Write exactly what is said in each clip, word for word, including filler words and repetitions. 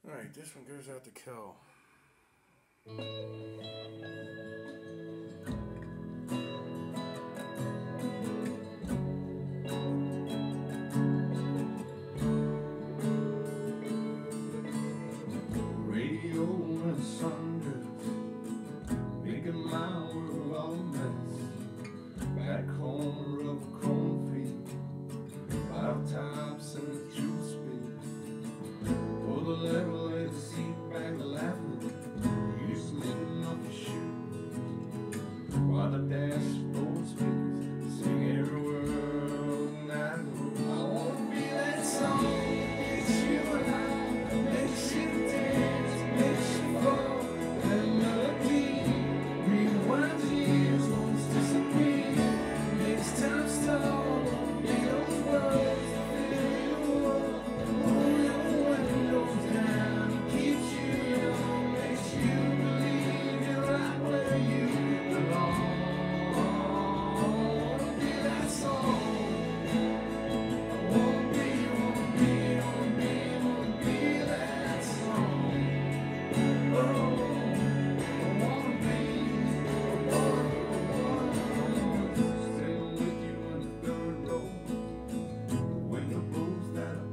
Alright, this one goes out to Kel. Radio and sundress, making my world all a mess. Back home, rough cornfield, bottle tops and the juice space. Pull the lever, let the seat back, laughing. You slipping off your shoes while the dashboard speaks, sing every word and I know I won't be that song. It's you and I, makes you dance, makes you fall. That melody rewinds years, won't disappear, makes time stall. Be those words that fill your world. Roll your windows down, keeps you young, makes you believe you're right where you belong. I wanna be that song. I wanna be, wanna be, wanna be, wanna be that song. Oh, I wanna be, I wanna, I wanna stay with you in the third row. The window blows that I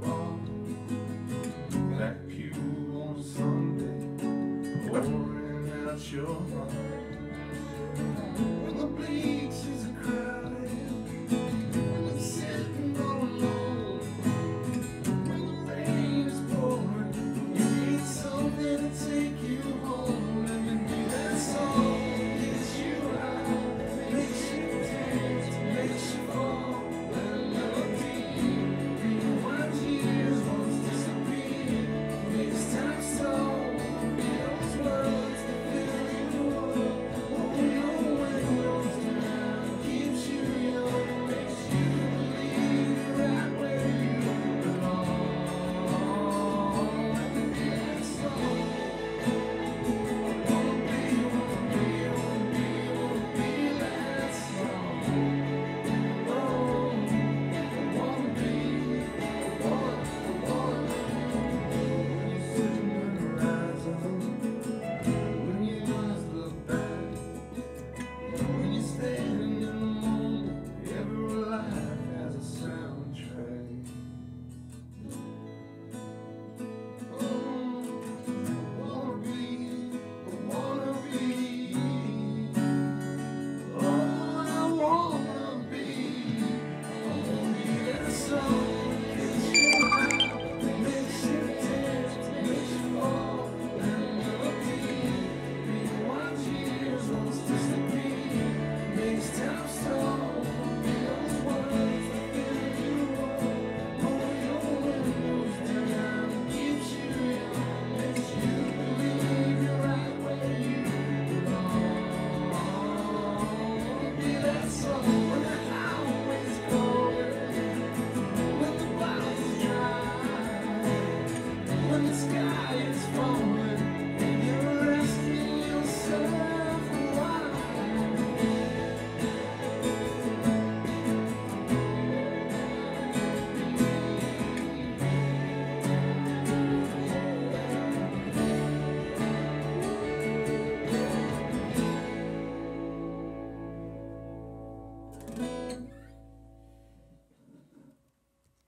bought. Black pew on a Sunday, pouring out your heart.